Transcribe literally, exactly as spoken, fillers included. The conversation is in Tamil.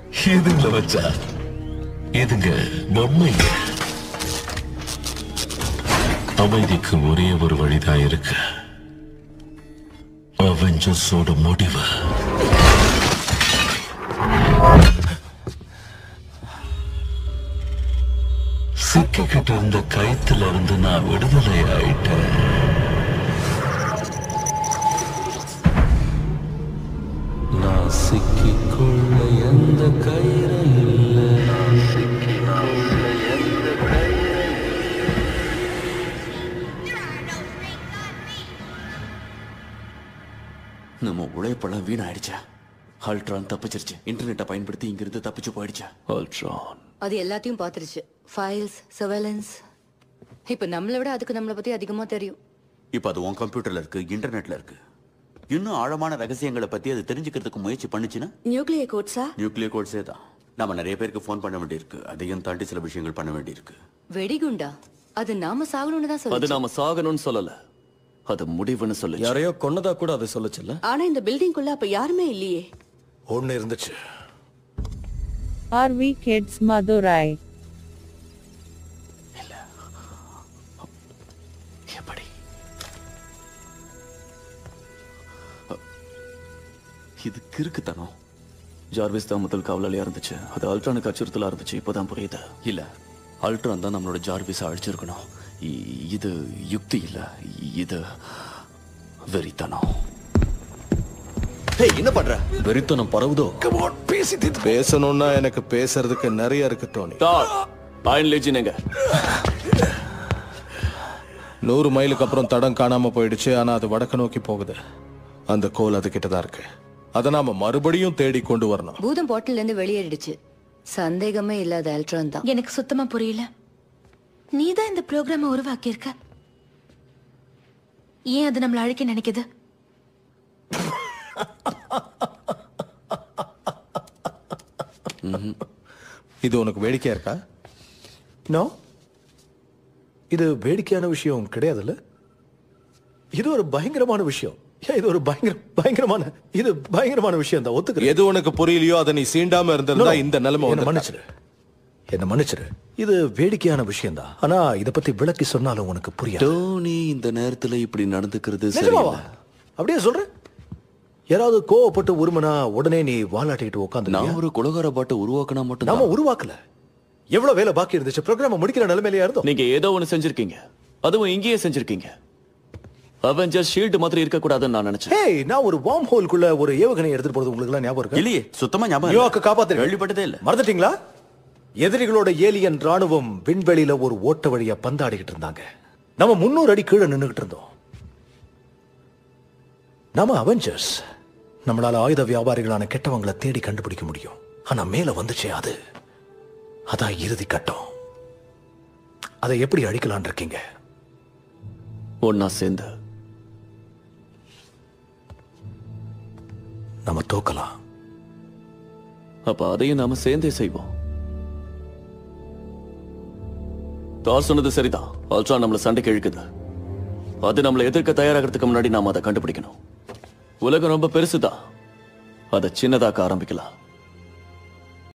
எதுங்கள வச்சா எதுங்க பொம்மைங்க. அமைதிக்கு ஒரே ஒரு வழிதான் இருக்கு. அவெஞ்சர்ஸோட முடிவு. சிக்கிக்கிட்டு இருந்த கயித்துல இருந்து நான் விடுதலை ஆயிட்டேன். நான் சிக்கிக்கொள்ள எந்த கயிறு இல்லை. நம்ம உழைப்பெல்லாம் வீணாயிடுச்சா? அல்ட்ரான் தப்பிச்சிருச்சு. இன்டர்நெட்டை பயன்படுத்தி இங்கிருந்து தப்பிச்சு போயிடுச்சா? அல்ட்ரான் அது எல்லாத்தையும் பார்த்துருச்சு. Files, surveillance. இப்ப நம்மளை விட அதுக்கு நம்மளை பத்தி அதிகமா தெரியும். இப்ப அது உன் கம்ப்யூட்டர்ல இருக்கு, இன்டர்நெட்ல இருக்கு. இன்னும் ஆழமான ரகசியங்களை பத்தி அது தெரிஞ்சுக்கிறதுக்கு முயற்சி பண்ணுச்சுன்னா நியூக்ளியர் கோட்ஸா? நியூக்ளியர் கோட்ஸே தான். நம்ம நிறைய பேருக்கு ஃபோன் பண்ண வேண்டியிருக்கு. அதையும் தாண்டி சில விஷயங்கள் பண்ண வேண்டியிருக்கு. வெடிகுண்டா? அது நாம சாகணும்னு தான் அது சொல்லுச்சு. நாம சாகணும்னு சொல்லல, அது முடிவுன்னு சொல்லு. யாரையோ கொன்னதா கூட அது சொல்லுச்சுல்ல. ஆனா இந்த பில்டிங்குள்ள அப்ப யாருமே இல்லையே. ஒண்ணு இருந்துச்சு. Are we kids, Madurai? இல்ல. எப்படி? இது கிறுக்குத்தனம். ஜார்விஸ் தான் முதல் காவலாளியா இருந்துச்சு. அது அல்ட்ரானுக்கு அச்சுறுத்தலா இருந்துச்சு. இப்போதான் புரியுது. இல்ல, அல்ட்ரான் தான் நம்மளோட ஜார்விஸை அழிச்சிருக்கணும். இ- இது யுக்தி இல்ல, இது வெறித்தனம். என்ன பண்ற? வெறித்தனம் பரவுதோ? பேசணும்னா எனக்கு பேசுறதுக்கு நிறைய இருக்கு டோனி. எங்க நூறு மைலுக்கு அப்புறம் தடம் காணாம போயிடுச்சு. ஆனா அது வடக்கு நோக்கி போகுது. அந்த கோல் அது கிட்டதான் இருக்கு. அதை நாம மறுபடியும் தேடி கொண்டு வரணும். பூதம் பாட்டில இருந்து வெளியேறிடுச்சு. சந்தேகமே இல்லாத அல்ட்ரான் தான். எனக்கு சுத்தமா புரியல. நீதான் இந்த ப்ரோக்ராம உருவாக்கி இருக்க. ஏன் அது நம்மள அழிக்க நினைக்குது? இது உனக்கு வேடிக்கையா இருக்கா? நோ, இது வேடிக்கையான விஷயம் கிடையாதுல்ல. இது ஒரு பயங்கரமான விஷயம். இது ஒரு பயங்கர பயங்கரமான இது பயங்கரமான விஷயம் தான். ஒத்துக்கிறேன். எது உனக்கு புரியலையோ அதை நீ சீண்டாம இருந்திருந்தா இந்த நிலைமை என்ன வந்து மன்னிச்சிரு. என்ன மன்னிச்சிரு. இது வேடிக்கையான விஷயம் தான். ஆனா இத பத்தி விளக்கி சொன்னாலும் உனக்கு புரியாது. டோனி இந்த நேரத்துல இப்படி நடந்துக்கிறது நிஜமாவா? சரியில்லை. அப்படியே சொல்றேன். யாராவது கோவப்பட்டு உருமனா உடனே நீ வாலாட்டிட்டு உட்காந்து. நான் ஒரு குலகார பாட்டை உருவாக்கினா மட்டும் நாம உருவாக்கல. எவ்வளவு வேலை பாக்கி இருந்துச்சு. ப்ரோக்ராம் முடிக்கிற நிலைமையில இருந்தோம். நீங்க ஏதோ ஒண்ணு செஞ்சிருக்கீங்க. அதுவும் இங்கேயே செஞ்சிருக்கீங்க. அவெஞ்சர்ஸ் ஷீல்டு மாதிரி இருக்க கூடாதுன்னு நான் நினைச்சேன். ஏய், நான் ஒரு வார்ம் ஹோல்குள்ள ஒரு ஏவுகணை எடுத்துட்டு போறது உங்களுக்கு எல்லாம் ஞாபகம் இருக்கா? இல்லையே, சுத்தமா ஞாபகம் இல்ல. நியூயார்க்க காப்பாத்து. கேள்விப்பட்டதே இல்ல. மறந்துட்டீங்களா? எதிரிகளோட ஏலியன் ராணுவம் விண்வெளியில ஒரு ஓட்ட வழியா பந்தாடிக்கிட்டு இருந்தாங்க. நம்ம முன்னூறு அடி கீழே நின்னுகிட்டு இருந்தோம். நாம அவெஞ்சர்ஸ். நம்மளால ஆயுத வியாபாரிகளான கெட்டவங்களை தேடி கண்டுபிடிக்க முடியும். ஆனா மேல வந்துச்சே அது. அதான் இறுதி கட்டம். அதை எப்படி அழிக்கலான் இருக்கீங்க? ஒன்னா சேர்ந்து நம்ம தோக்கலாம். அப்ப அதையும் நாம சேர்ந்தே செய்வோம். தார் சொன்னது சரிதான். அல்ட்ரான் நம்மள சண்டைக்கு இழுக்குது. அது நம்மளை எதிர்க்க தயாராகிறதுக்கு முன்னாடி நாம அதை கண்டுபிடிக்கணும். உலகம் ரொம்ப பெருசுதான். அதை சின்னதாக்க ஆரம்பிக்கலாம்.